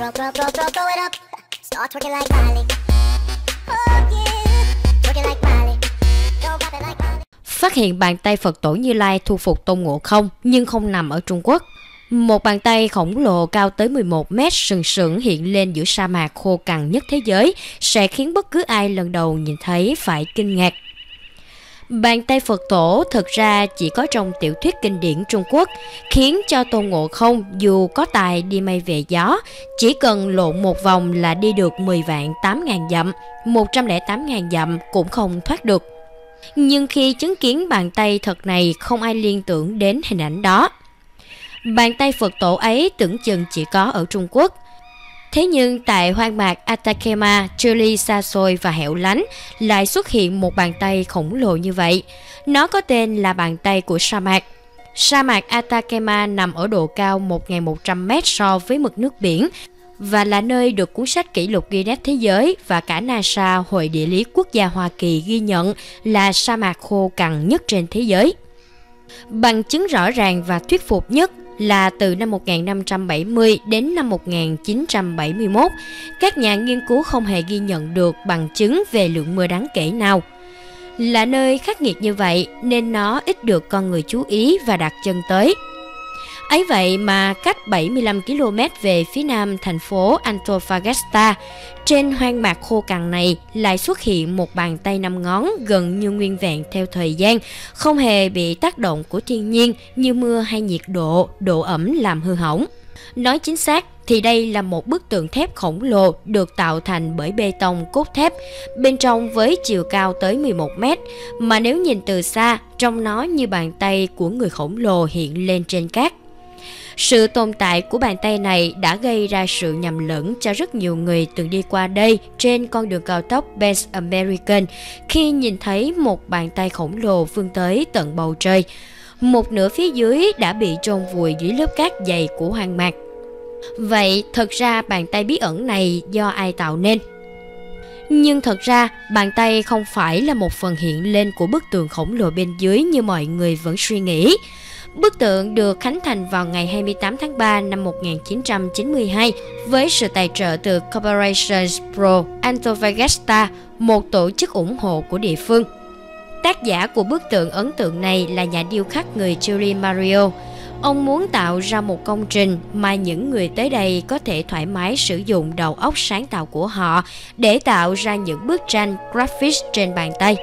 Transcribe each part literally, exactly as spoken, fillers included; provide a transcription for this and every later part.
Throw, throw, throw, throw, throw it up. Start twerking like Miley. Oh yeah, twerking like Miley. Don't pop it like Miley. Phát hiện bàn tay Phật tổ Như Lai thu phục Tôn Ngộ Không nhưng không nằm ở Trung Quốc. Một bàn tay khổng lồ cao tới mười một mét sừng sững hiện lên giữa sa mạc khô cằn nhất thế giới sẽ khiến bất cứ ai lần đầu nhìn thấy phải kinh ngạc. Bàn tay Phật tổ thực ra chỉ có trong tiểu thuyết kinh điển Trung Quốc, khiến cho Tôn Ngộ Không dù có tài đi mây về gió, chỉ cần lộn một vòng là đi được mười vạn tám ngàn dặm, một trăm lẻ tám ngàn dặm cũng không thoát được. Nhưng khi chứng kiến bàn tay thật này, không ai liên tưởng đến hình ảnh đó. Bàn tay Phật tổ ấy tưởng chừng chỉ có ở Trung Quốc. Thế nhưng tại hoang mạc Atacama, Chile xa xôi và hẻo lánh lại xuất hiện một bàn tay khổng lồ như vậy. Nó có tên là bàn tay của sa mạc. Sa mạc Atacama nằm ở độ cao một nghìn một trăm mét so với mực nước biển và là nơi được cuốn sách kỷ lục Guinness Thế giới và cả NASA, Hội Địa lý Quốc gia Hoa Kỳ ghi nhận là sa mạc khô cằn nhất trên thế giới. Bằng chứng rõ ràng và thuyết phục nhất là từ năm một nghìn năm trăm bảy mươi đến năm một nghìn chín trăm bảy mươi mốt, các nhà nghiên cứu không hề ghi nhận được bằng chứng về lượng mưa đáng kể nào. Là nơi khắc nghiệt như vậy nên nó ít được con người chú ý và đặt chân tới. Ấy vậy mà cách bảy mươi lăm ki lô mét về phía nam thành phố Antofagasta, trên hoang mạc khô cằn này lại xuất hiện một bàn tay năm ngón gần như nguyên vẹn theo thời gian, không hề bị tác động của thiên nhiên như mưa hay nhiệt độ, độ ẩm làm hư hỏng. Nói chính xác thì đây là một bức tượng thép khổng lồ được tạo thành bởi bê tông cốt thép, bên trong với chiều cao tới mười một mét, mà nếu nhìn từ xa, trông nó như bàn tay của người khổng lồ hiện lên trên cát. Sự tồn tại của bàn tay này đã gây ra sự nhầm lẫn cho rất nhiều người từng đi qua đây trên con đường cao tốc Pan American khi nhìn thấy một bàn tay khổng lồ vươn tới tận bầu trời. Một nửa phía dưới đã bị chôn vùi dưới lớp cát dày của hoang mạc. Vậy thật ra bàn tay bí ẩn này do ai tạo nên? Nhưng thật ra bàn tay không phải là một phần hiện lên của bức tượng khổng lồ bên dưới như mọi người vẫn suy nghĩ. Bức tượng được khánh thành vào ngày hai mươi tám tháng ba năm một nghìn chín trăm chín mươi hai với sự tài trợ từ Corporation Pro Antofagasta, một tổ chức ủng hộ của địa phương. Tác giả của bức tượng ấn tượng này là nhà điêu khắc người Chile Mario. Ông muốn tạo ra một công trình mà những người tới đây có thể thoải mái sử dụng đầu óc sáng tạo của họ để tạo ra những bức tranh graphic trên bàn tay.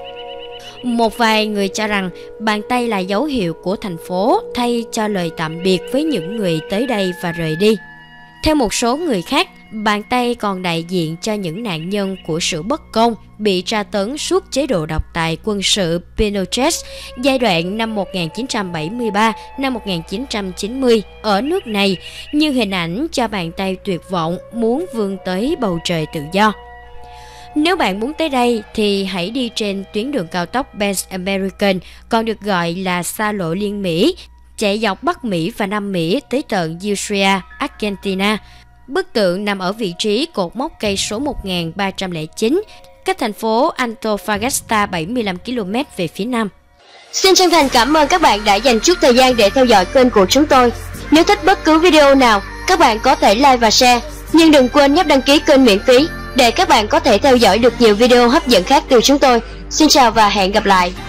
Một vài người cho rằng bàn tay là dấu hiệu của thành phố thay cho lời tạm biệt với những người tới đây và rời đi. Theo một số người khác, bàn tay còn đại diện cho những nạn nhân của sự bất công bị tra tấn suốt chế độ độc tài quân sự Pinochet giai đoạn năm một nghìn chín trăm bảy mươi ba đến năm một nghìn chín trăm chín mươi ở nước này, như hình ảnh cho bàn tay tuyệt vọng muốn vươn tới bầu trời tự do. Nếu bạn muốn tới đây thì hãy đi trên tuyến đường cao tốc Pan American, còn được gọi là xa lộ liên Mỹ, chạy dọc Bắc Mỹ và Nam Mỹ tới tận Ushuaia, Argentina. Bức tượng nằm ở vị trí cột mốc cây số một nghìn ba trăm lẻ chín, cách thành phố Antofagasta bảy mươi lăm ki lô mét về phía nam. Xin chân thành cảm ơn các bạn đã dành chút thời gian để theo dõi kênh của chúng tôi. Nếu thích bất cứ video nào, các bạn có thể like và share, nhưng đừng quên nhấp đăng ký kênh miễn phí để các bạn có thể theo dõi được nhiều video hấp dẫn khác từ chúng tôi. Xin chào và hẹn gặp lại.